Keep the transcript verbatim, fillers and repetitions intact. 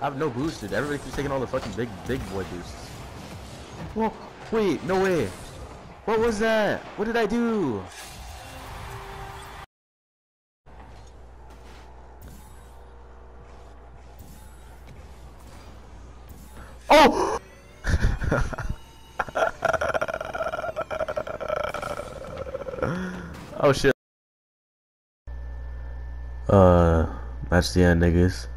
I have no boosted. Everybody keeps taking all the fucking big, big boy boosts. Whoa, wait, no way. What was that? What did I do? Oh! Oh shit. Uh, that's the end, niggas.